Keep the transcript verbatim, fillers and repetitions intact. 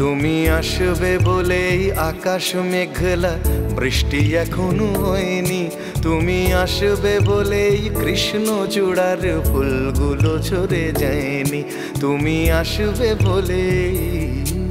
তুমি আসবে বলেই আকাশ মেঘলা, বৃষ্টি এখনো হয়নি। তুমি আসবে বলেই কৃষ্ণ চূড়ার ফুলগুলো ঝরে যায়নি। তুমি আসবে বলেই